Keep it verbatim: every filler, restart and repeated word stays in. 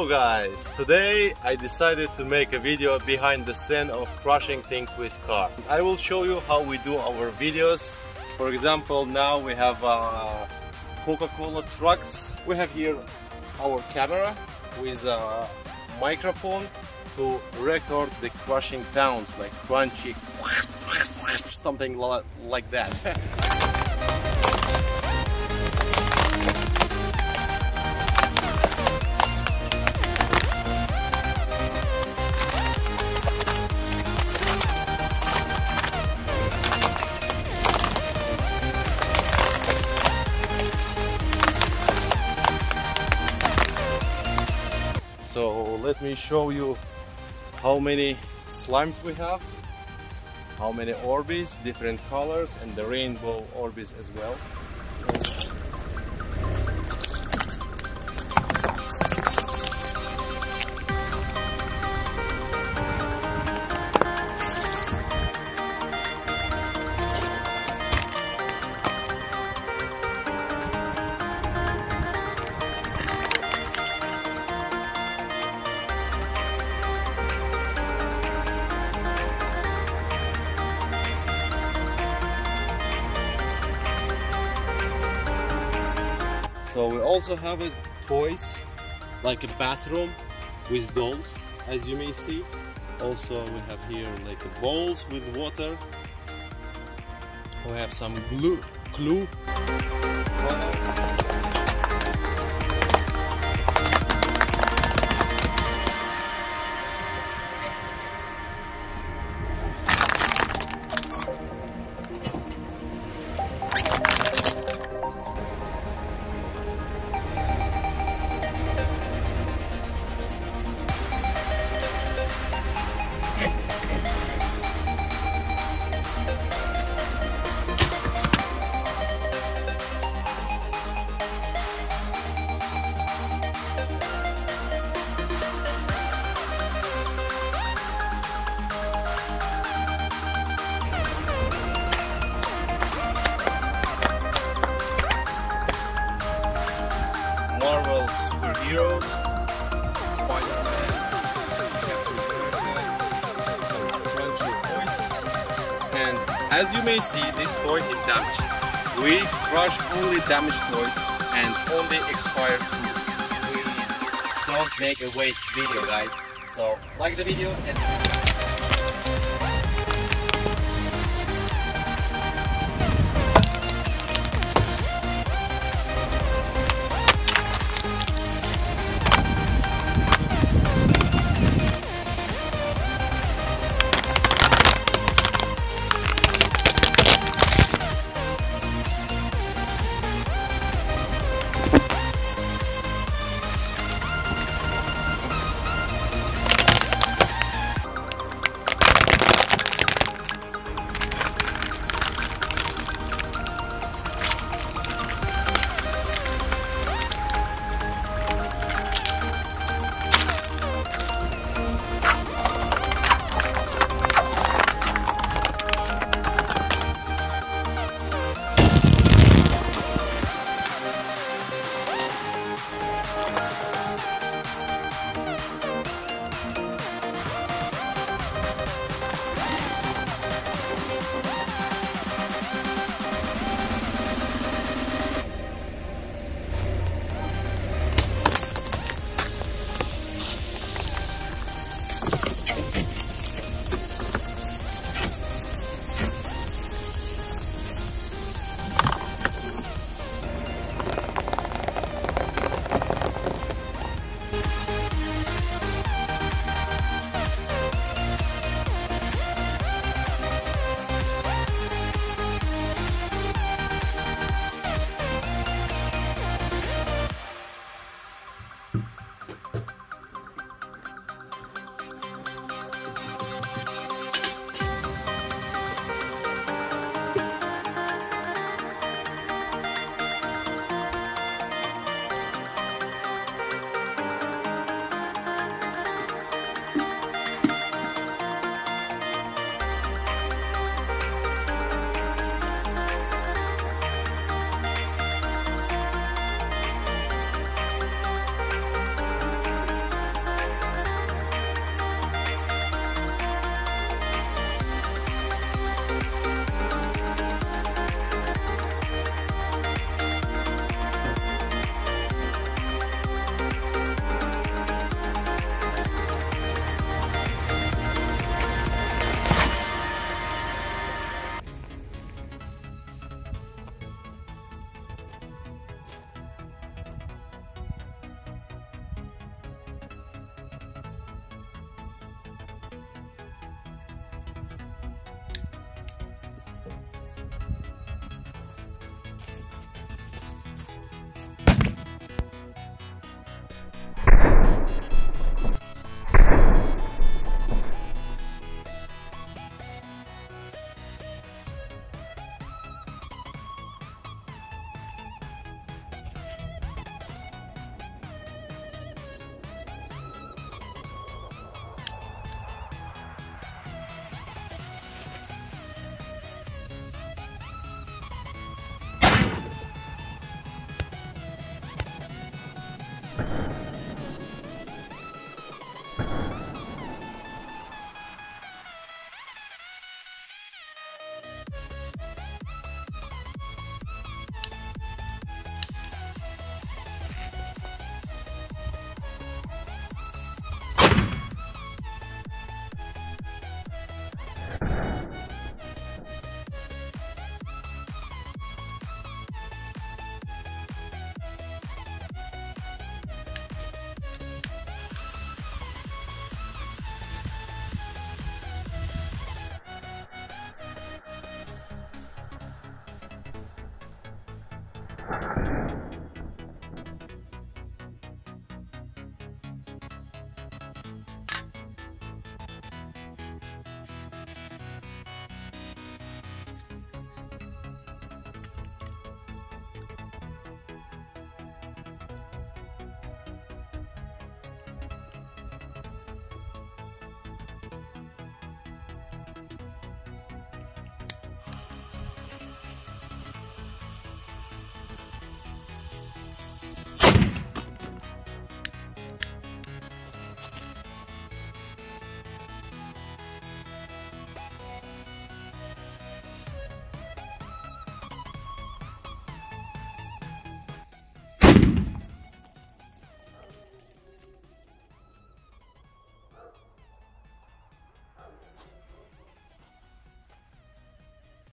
Hello guys! Today I decided to make a video behind the scene of crushing things with car. I will show you how we do our videos. For example, now we have uh, Coca-Cola trucks. We have here our camera with a microphone to record the crushing sounds like crunchy, something like that. So let me show you how many slimes we have, how many Orbeez, different colors, and the rainbow Orbeez as well. So, So we also have a toys like a bathroom with dolls, as you may see. Also we have here like a bowls with water. We have some glue, glue. Marvel superheroes, Spider-Man, some crunchy toys, and as you may see, this toy is damaged. We crush only damaged toys and only expired food. We don't make a waste video, guys. So like the video and